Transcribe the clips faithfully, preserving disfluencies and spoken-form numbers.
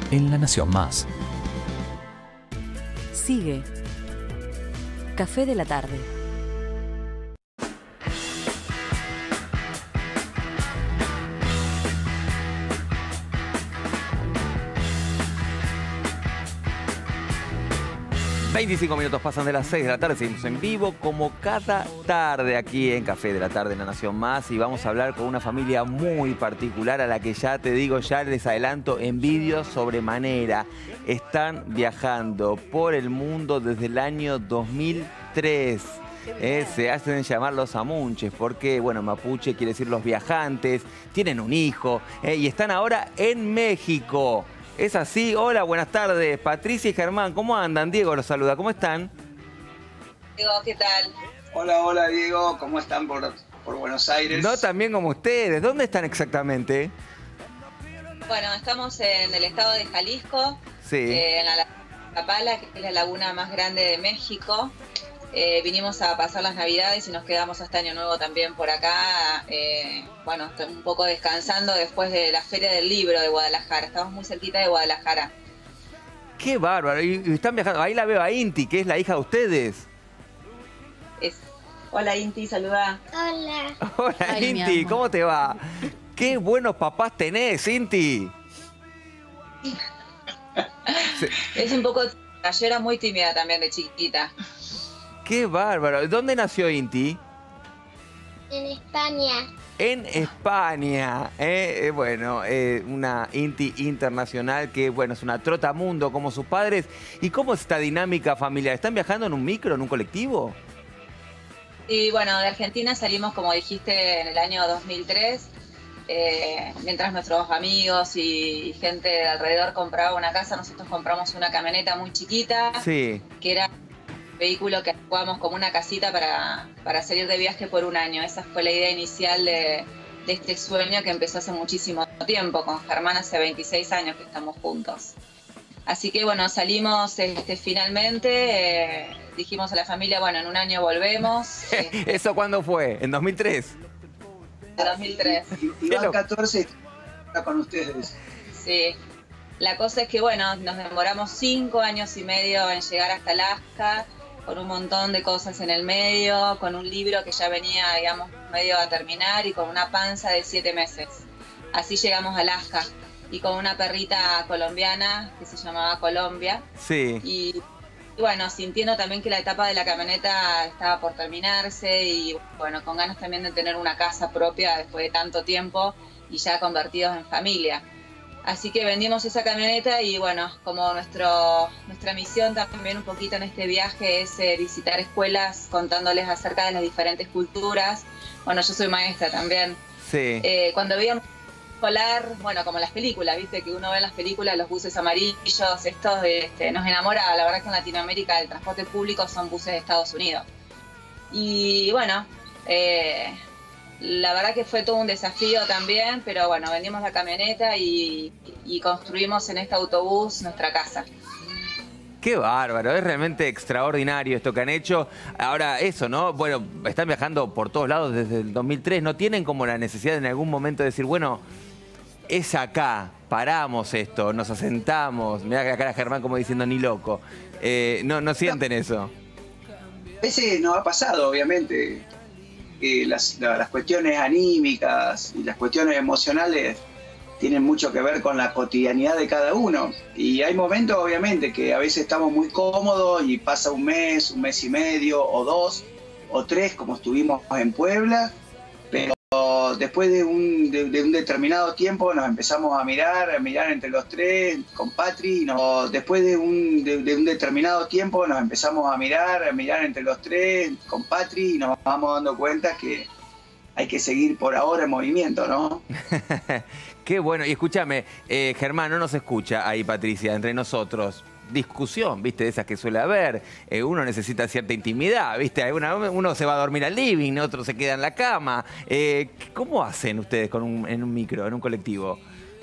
en La Nación Más. Sigue Café de la Tarde. veinticinco minutos pasan de las seis de la tarde, seguimos en vivo como cada tarde aquí en Café de la Tarde en La Nación Más, y vamos a hablar con una familia muy particular a la que ya te digo, ya les adelanto, envidio sobremanera. Están viajando por el mundo desde el año dos mil tres. Eh, se hacen llamar los amunches porque, bueno, mapuche quiere decir los viajantes, tienen un hijo eh, y están ahora en México. Es así. Hola, buenas tardes. Patricia y Germán, ¿cómo andan? Diego los saluda. ¿Cómo están? Diego, ¿qué tal? Hola, hola, Diego. ¿Cómo están por, por Buenos Aires? No, también como ustedes. ¿Dónde están exactamente? Bueno, estamos en el estado de Jalisco, Sí. eh, en la laguna Chapala, que es la laguna más grande de México. Eh, vinimos a pasar las Navidades y nos quedamos hasta Año Nuevo también por acá. Eh, bueno, un poco descansando después de la Feria del Libro de Guadalajara. Estamos muy cerquita de Guadalajara. ¡Qué bárbaro! Y, y están viajando. Ahí la veo a Inti, que es la hija de ustedes. Es... Hola, Inti, saluda. Hola. Hola, Ay, Inti, ¿cómo te va? ¡Qué buenos papás tenés, Inti! Es un poco... Yo era muy tímida también de chiquita. ¡Qué bárbaro! ¿Dónde nació Inti? En España. En España. Eh, eh, bueno, eh, una Inti internacional que, bueno, es una trotamundo como sus padres. ¿Y cómo es esta dinámica familiar? ¿Están viajando en un micro, en un colectivo? Y bueno, de Argentina salimos, como dijiste, en el año dos mil tres. Eh, mientras nuestros amigos y gente de alrededor compraba una casa, nosotros compramos una camioneta muy chiquita. Sí. Que era vehículo que ocupamos como una casita para, para salir de viaje por un año. Esa fue la idea inicial de, de este sueño que empezó hace muchísimo tiempo. Con Germán hace veintiséis años que estamos juntos. Así que bueno, salimos este, finalmente, eh, dijimos a la familia, bueno, en un año volvemos. Eh, ¿Eso cuándo fue? ¿En dos mil tres? de dos mil tres. Iván catorce está con ustedes. Sí. La cosa es que bueno, nos demoramos cinco años y medio en llegar hasta Alaska, con un montón de cosas en el medio, con un libro que ya venía, digamos, medio a terminar y con una panza de siete meses. Así llegamos a Alaska y con una perrita colombiana que se llamaba Colombia. Sí. Y, y bueno, sintiendo también que la etapa de la camioneta estaba por terminarse y bueno, con ganas también de tener una casa propia después de tanto tiempo y ya convertidos en familia. Así que vendimos esa camioneta y bueno, como nuestro, nuestra misión también un poquito en este viaje es eh, visitar escuelas contándoles acerca de las diferentes culturas. Bueno, yo soy maestra también. Sí. Eh, cuando veíamos escolar, bueno, como las películas, viste que uno ve en las películas los buses amarillos, estos este, nos enamora. La verdad que en Latinoamérica el transporte público son buses de Estados Unidos. Y bueno, eh, la verdad que fue todo un desafío también, pero bueno, vendimos la camioneta y, y construimos en este autobús nuestra casa. Qué bárbaro, es realmente extraordinario esto que han hecho. Ahora, eso, ¿no? Bueno, están viajando por todos lados desde el dos mil tres. ¿No tienen como la necesidad en algún momento de decir, bueno, es acá, paramos esto, nos asentamos? Mirá que acá era Germán como diciendo, ni loco. Eh, no, ¿No sienten eso? A veces nos ha pasado, obviamente, que las, las cuestiones anímicas y las cuestiones emocionales tienen mucho que ver con la cotidianidad de cada uno. Y hay momentos, obviamente, que a veces estamos muy cómodos y pasa un mes, un mes y medio, o dos, o tres, como estuvimos en Puebla, pero después de un, de, de un determinado tiempo nos empezamos a mirar, a mirar entre los tres, con Patri, y nos, después de un, de, de un determinado tiempo nos empezamos a mirar, a mirar entre los tres, con Patri, y nos vamos dando cuenta que hay que seguir por ahora en movimiento, ¿no? Qué bueno. Y escúchame, eh, Germán, no nos escucha ahí, Patricia, entre nosotros. Discusión, ¿viste? De esas que suele haber. Eh, uno necesita cierta intimidad, ¿viste? Uno, uno se va a dormir al living, otro se queda en la cama. Eh, ¿Cómo hacen ustedes con un, en un micro, en un colectivo?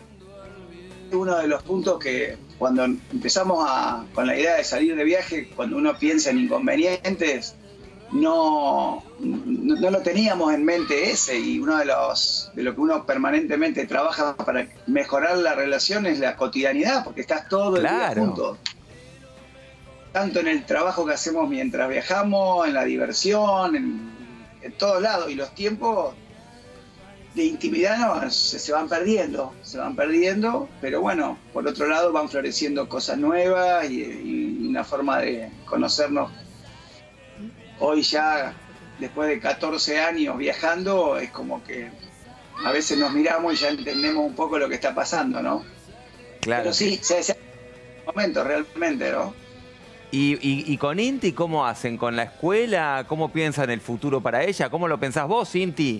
Uno de los puntos que cuando empezamos a, con la idea de salir de viaje, cuando uno piensa en inconvenientes, no, no, no lo teníamos en mente ese, y uno de los de lo que uno permanentemente trabaja para mejorar la relación es la cotidianidad, porque estás todo el Claro. día juntos. Tanto en el trabajo que hacemos mientras viajamos, en la diversión, en, en todos lados, y los tiempos de intimidad no, se, se van perdiendo, se van perdiendo, pero bueno, por otro lado van floreciendo cosas nuevas y, y una forma de conocernos. Hoy ya, después de catorce años viajando, es como que a veces nos miramos y ya entendemos un poco lo que está pasando, ¿no? Claro. Pero sí, se hace un momento realmente, ¿no? ¿Y, y, y con Inti cómo hacen? ¿Con la escuela? ¿Cómo piensan el futuro para ella? ¿Cómo lo pensás vos, Inti?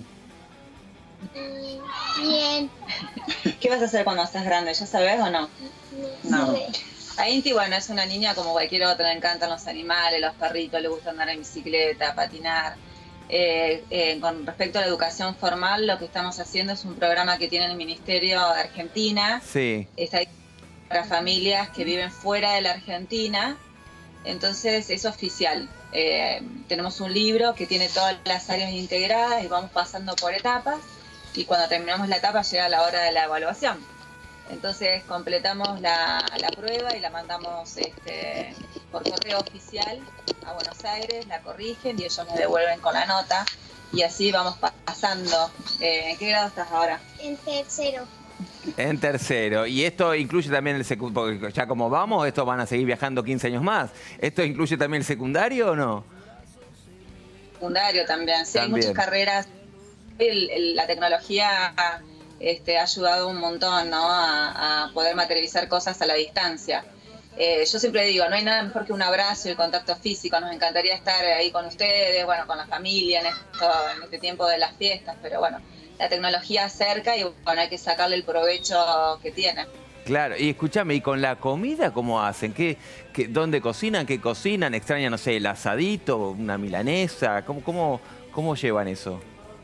Mm, Bien. ¿Qué vas a hacer cuando estés grande? ¿Ya sabes o no? No. No. sé. A Inti, bueno, es una niña como cualquier otra, le encantan los animales, los perritos, le gusta andar en bicicleta, patinar. Eh, eh, con respecto a la educación formal, lo que estamos haciendo es un programa que tiene el Ministerio de Argentina. Sí. Está para familias que viven fuera de la Argentina, entonces es oficial. Eh, tenemos un libro que tiene todas las áreas integradas y vamos pasando por etapas, y cuando terminamos la etapa llega la hora de la evaluación. Entonces completamos la, la prueba y la mandamos este, por correo oficial a Buenos Aires, la corrigen y ellos nos devuelven con la nota, y así vamos pasando. Eh, ¿En qué grado estás ahora? En tercero. En tercero. ¿Y esto incluye también el secundario? Porque ya como vamos, estos van a seguir viajando quince años más. ¿Esto incluye también el secundario o no? Secundario también, sí, hay También. muchas carreras. El- el- la tecnología este, ha ayudado un montón, ¿no? a, a poder materializar cosas a la distancia. Eh, yo siempre digo, no hay nada mejor que un abrazo y el contacto físico. Nos encantaría estar ahí con ustedes, bueno, con la familia en, esto, en este tiempo de las fiestas, pero bueno, la tecnología acerca y bueno, hay que sacarle el provecho que tiene. Claro, y escúchame, ¿y con la comida cómo hacen? ¿Qué, qué, ¿Dónde cocinan? ¿Qué cocinan? ¿Extrañan, no sé, el asadito, una milanesa? ¿Cómo, cómo, cómo llevan eso?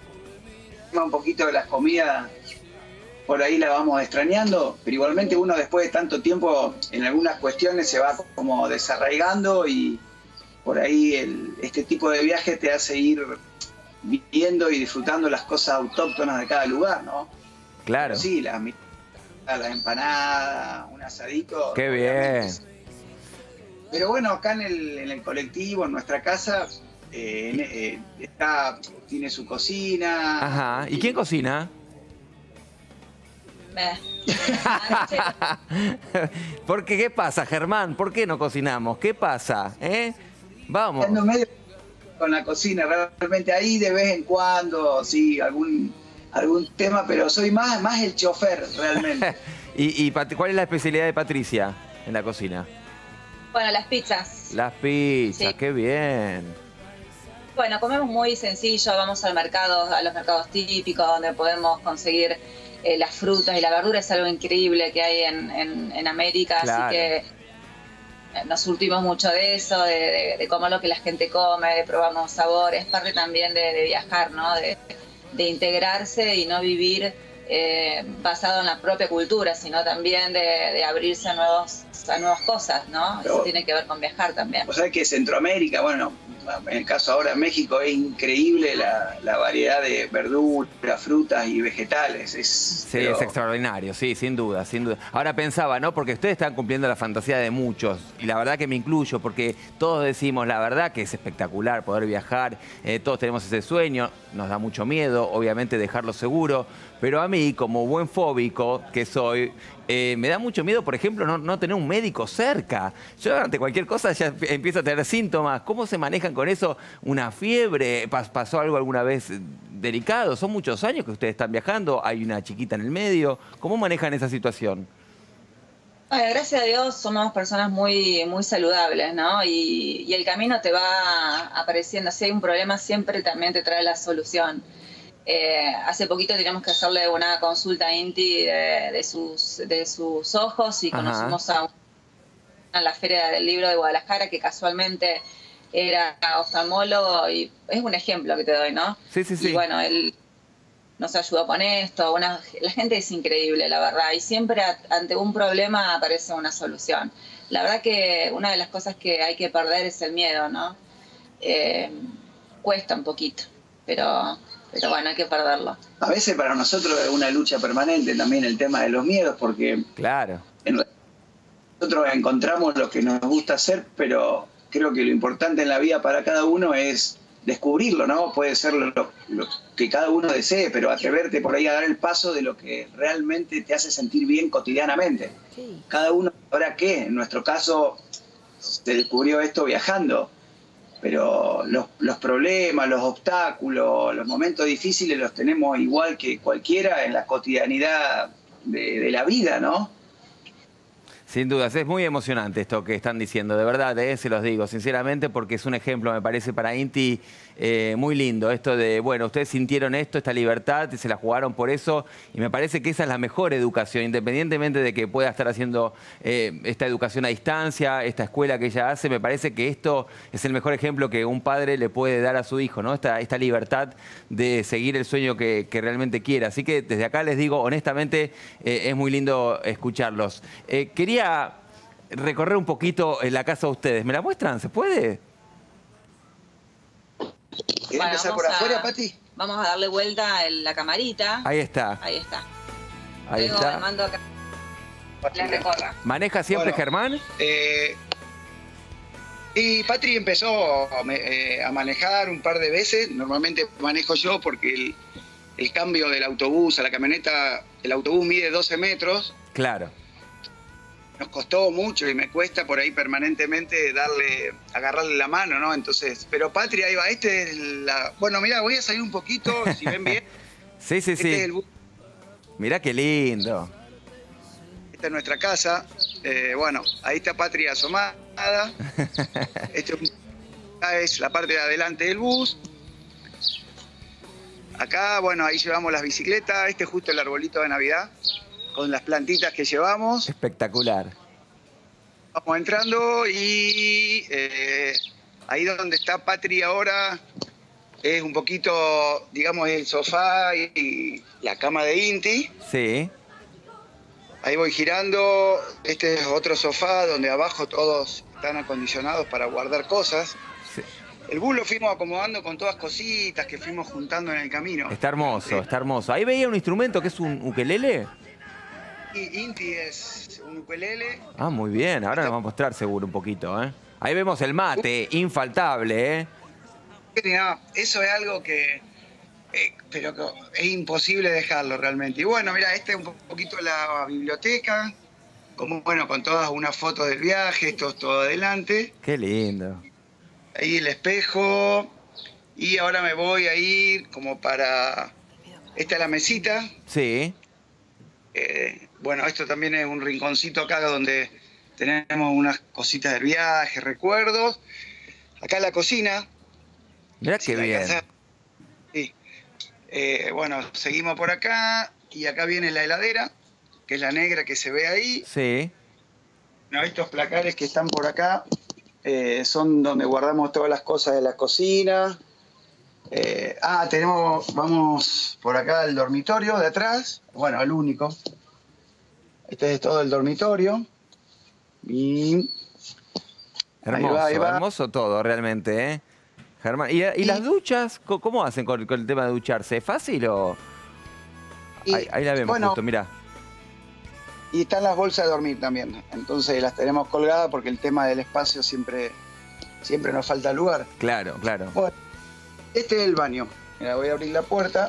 Un poquito de las comidas, por ahí la vamos extrañando, pero igualmente uno después de tanto tiempo en algunas cuestiones se va como desarraigando, y por ahí el, este tipo de viaje te hace ir viviendo y disfrutando las cosas autóctonas de cada lugar, ¿no? Claro. Pero sí, las las empanadas, un asadito. Qué obviamente. bien. Pero bueno, acá en el, en el colectivo, en nuestra casa, eh, eh, está, tiene su cocina. Ajá. ¿Y quién cocina? Eh, ¿Por qué? ¿Qué pasa, Germán? ¿Por qué no cocinamos? ¿Qué pasa? ¿Eh? Vamos. Ando medio con la cocina, realmente ahí de vez en cuando, sí, algún, algún tema, pero soy más, más el chofer, realmente. ¿Y, y Pat- cuál es la especialidad de Patricia en la cocina? bueno, las pizzas. Las pizzas, Sí. qué bien. Bueno, comemos muy sencillo, vamos al mercado, a los mercados típicos donde podemos conseguir eh, las frutas y la verdura. Es algo increíble que hay en, en, en América, Claro. así que eh, nos surtimos mucho de eso, de, de, de comer lo que la gente come, de probar nuevos sabores. Es parte también de, de viajar, ¿no? De, de integrarse y no vivir eh, basado en la propia cultura, sino también de, de abrirse a, nuevos, a nuevas cosas, ¿no? Pero- Eso tiene que ver con viajar también. O sea que Centroamérica, bueno, en el caso ahora México, es increíble la, la variedad de verduras, frutas y vegetales. Es, Sí, pero- es extraordinario, sí, sin duda, sin duda. Ahora pensaba, ¿no? Porque ustedes están cumpliendo la fantasía de muchos, y la verdad que me incluyo, porque todos decimos la verdad que es espectacular poder viajar, eh, todos tenemos ese sueño, nos da mucho miedo, obviamente dejarlo seguro, pero a mí, como buen fóbico que soy, eh, me da mucho miedo, por ejemplo, no, no tener un médico cerca. Yo ante cualquier cosa ya empiezo a tener síntomas. ¿Cómo se manejan con eso? ¿Una fiebre? ¿Pas- ¿Pasó algo alguna vez delicado? Son muchos años que ustedes están viajando, hay una chiquita en el medio. ¿Cómo manejan esa situación? Bueno, gracias a Dios somos personas muy, muy saludables, ¿no? Y, y el camino te va apareciendo. Si hay un problema, siempre también te trae la solución. Eh, hace poquito teníamos que hacerle una consulta a Inti de, de, sus, de sus ojos y Ajá. conocimos a, un- a la Feria del Libro de Guadalajara, que casualmente era oftalmólogo, y es un ejemplo que te doy, ¿no? Sí, sí, sí. Y bueno, él nos ayudó con esto. Una, la gente es increíble, la verdad, y siempre a- ante un problema aparece una solución. La verdad que una de las cosas que hay que perder es el miedo, ¿no? Eh, cuesta un poquito, pero, pero bueno, hay que perderlo. A veces para nosotros es una lucha permanente también el tema de los miedos, porque claro. en, nosotros encontramos lo que nos gusta hacer, pero creo que lo importante en la vida para cada uno es descubrirlo, ¿no? Puede ser lo, lo que cada uno desee, pero atreverte por ahí a dar el paso de lo que realmente te hace sentir bien cotidianamente. Sí. Cada uno sabrá qué. En nuestro caso se descubrió esto viajando, pero los, los problemas, los obstáculos, los momentos difíciles los tenemos igual que cualquiera en la cotidianidad de, de la vida, ¿no? Sin dudas, es muy emocionante esto que están diciendo, de verdad, eh, se los digo sinceramente, porque es un ejemplo, me parece, para Inti eh, muy lindo. Esto de, bueno, ustedes sintieron esto, esta libertad, y se la jugaron por eso, y me parece que esa es la mejor educación, independientemente de que pueda estar haciendo eh, esta educación a distancia, esta escuela que ella hace, me parece que esto es el mejor ejemplo que un padre le puede dar a su hijo, ¿no? Esta, esta libertad de seguir el sueño que, que realmente quiera. Así que desde acá les digo, honestamente, eh, es muy lindo escucharlos. Eh, quería recorrer un poquito en la casa de ustedes. ¿Me la muestran? ¿Se puede? ¿Querés bueno, empezar por a, afuera, Pati? Vamos a darle vuelta en la camarita. Ahí está. Ahí está. Ahí Luego está. me mando acá. La recorra. ¿Maneja siempre, Bueno, Germán? Eh, y Patri empezó eh, a manejar un par de veces. Normalmente manejo yo porque el, el cambio del autobús a la camioneta, el autobús mide doce metros. Claro. Nos costó mucho y me cuesta por ahí permanentemente darle, agarrarle la mano, ¿no? Entonces, pero Patri, ahí va, este es la... Bueno, mirá, voy a salir un poquito, si ven bien. Sí, sí, Este sí. es el bus. Mirá qué lindo. Esta es nuestra casa. Eh, bueno, ahí está Patri asomada. Este es la parte de adelante del bus. Acá, bueno, ahí llevamos las bicicletas. Este es justo el arbolito de Navidad, con las plantitas que llevamos. Espectacular. Vamos entrando y eh, ahí donde está Patri ahora es un poquito, digamos, el sofá y, y la cama de Inti. Sí. Ahí voy girando. Este es otro sofá donde abajo todos están acondicionados para guardar cosas. Sí. El bus lo fuimos acomodando con todas cositas que fuimos juntando en el camino. Está hermoso, Sí. está hermoso. Ahí veía un instrumento que es un ukelele. Y Inti es un ukelele. Ah, muy bien. Ahora nos va a mostrar seguro un poquito, ¿eh? Ahí vemos el mate, infaltable, ¿eh? No, eso es algo que, eh, pero que es imposible dejarlo realmente. Y bueno, mira, esta es un poquito la biblioteca, como bueno, con todas unas fotos del viaje, esto es todo adelante. Qué lindo. Ahí el espejo. Y ahora me voy a ir como para... Esta es la mesita. Sí. Eh, bueno, esto también es un rinconcito acá donde tenemos unas cositas del viaje, recuerdos. Acá la cocina. Mirá Si qué la bien. alcanzás. Sí. Eh, bueno, seguimos por acá y acá viene la heladera, que es la negra que se ve ahí. Sí. Bueno, estos placares que están por acá eh, son donde guardamos todas las cosas de la cocina. Eh, ah, tenemos, vamos por acá al dormitorio de atrás. Bueno, el único. Este es todo el dormitorio. Y Hermoso, ahí va, ahí va. hermoso todo realmente, ¿eh? Germán. ¿Y, y las duchas? ¿Cómo- ¿Cómo hacen con, con el tema de ducharse? ¿Es fácil o...? Y, Ahí, ahí la vemos bueno, justo, mirá. Y están las bolsas de dormir también. Entonces las tenemos colgadas porque el tema del espacio siempre, siempre nos falta lugar. Claro, claro. Bueno, este es el baño. Mira, voy a abrir la puerta.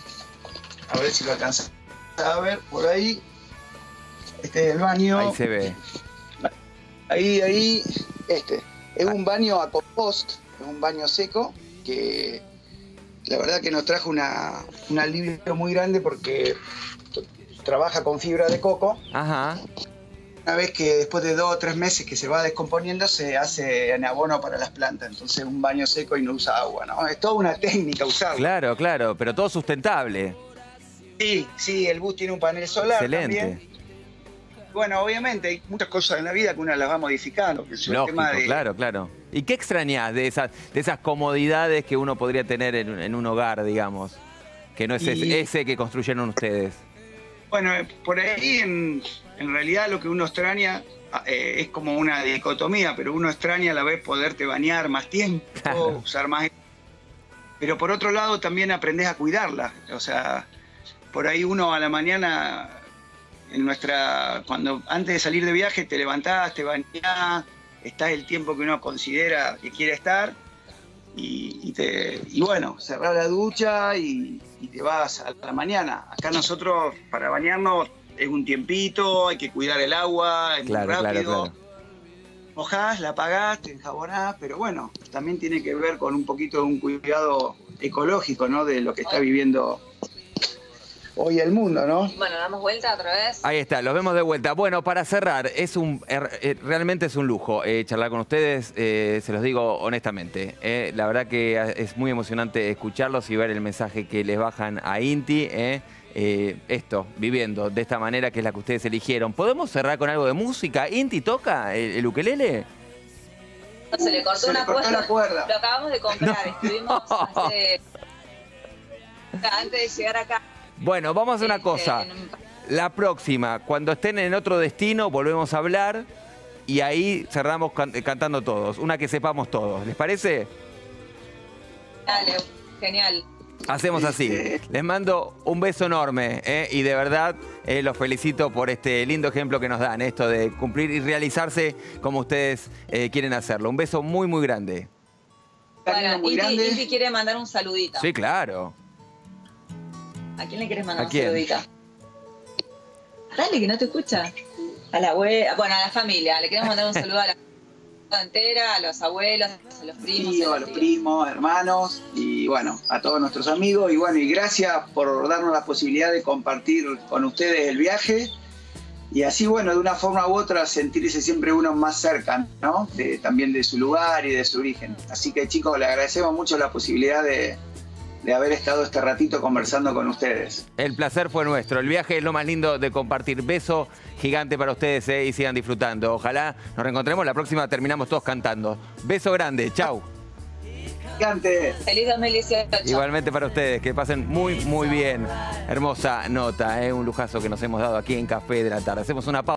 A ver si lo alcanza a ver por ahí. Este es el baño. Ahí se ve. Ahí, ahí, este. Es un baño a compost, es un baño seco que la verdad que nos trajo una, un alivio muy grande porque trabaja con fibra de coco. Ajá. Una vez que después de dos o tres meses que se va descomponiendo, se hace en abono para las plantas. Entonces un baño seco y no usa agua, ¿no? Es toda una técnica usarlo. Claro, claro, pero todo sustentable. Sí, sí, el bus tiene un panel solar Excelente. también. Bueno, obviamente hay muchas cosas en la vida que uno las va modificando. Que es el Lógico, tema de... claro, claro. ¿Y qué extrañás de esas, de esas comodidades que uno podría tener en, en un hogar, digamos? Que no es Y- ese, ese que construyeron ustedes. Bueno, por ahí en, en realidad lo que uno extraña eh, es como una dicotomía, pero uno extraña a la vez poderte bañar más tiempo, Claro. usar más pero por otro lado también aprendés a cuidarla. O sea, por ahí uno a la mañana, en nuestra, cuando antes de salir de viaje te levantás, te bañás, estás el tiempo que uno considera que quiere estar y, y, te, y bueno, cerrás la ducha y, y te vas a la mañana. Acá nosotros para bañarnos es un tiempito, hay que cuidar el agua, es Claro, muy rápido. claro, claro. Mojás, la apagás, te enjabonás, pero bueno, también tiene que ver con un poquito de un cuidado ecológico, ¿no? De lo que está viviendo hoy el mundo, ¿no? Bueno, damos vuelta otra vez. Ahí está, los vemos de vuelta. Bueno, para cerrar, es un eh, realmente es un lujo eh, charlar con ustedes, eh, se los digo honestamente. Eh, la verdad que es muy emocionante escucharlos y ver el mensaje que les bajan a Inti. Eh. Eh, esto, viviendo de esta manera que es la que ustedes eligieron. ¿Podemos cerrar con algo de música? ¿Inti toca el, el ukelele? Se le cortó, Se una le cortó cuerda. la cuerda. Lo acabamos de comprar, No. estuvimos hace... antes de llegar acá. Bueno, vamos a hacer una Este, cosa. en un- La próxima, cuando estén en otro destino, volvemos a hablar y ahí cerramos can- cantando todos. Una que sepamos todos. ¿Les parece? Dale, genial. Hacemos así. Les mando un beso enorme ¿eh? Y de verdad eh, los felicito por este lindo ejemplo que nos dan, esto de cumplir y realizarse como ustedes eh, quieren hacerlo. Un beso muy, muy grande. Bueno, muy Inti, grande. Inti quiere mandar un saludito. Sí, claro. ¿A quién le quieres mandar ¿A un quién? saludito? Dale, que no te escucha. A la abuela, bueno, a la familia. Le queremos mandar un saludo a la familia entera, a los abuelos, a los primos. Tío, a los primos, hermanos y bueno, a todos nuestros amigos. Y bueno, y gracias por darnos la posibilidad de compartir con ustedes el viaje. Y así, bueno, de una forma u otra sentirse siempre uno más cerca, ¿no? De, también de su lugar y de su origen. Así que chicos, le agradecemos mucho la posibilidad de, de haber estado este ratito conversando con ustedes. El placer fue nuestro. El viaje es lo más lindo de compartir. Beso gigante para ustedes ¿eh? Y sigan disfrutando. Ojalá nos reencontremos. La próxima terminamos todos cantando. Beso grande. Chau. Gigante. Feliz dos mil dieciocho. Igualmente para ustedes. Que pasen muy, muy bien. Hermosa nota. ¿eh? Un lujazo que nos hemos dado aquí en Café de la Tarde. Hacemos una pausa.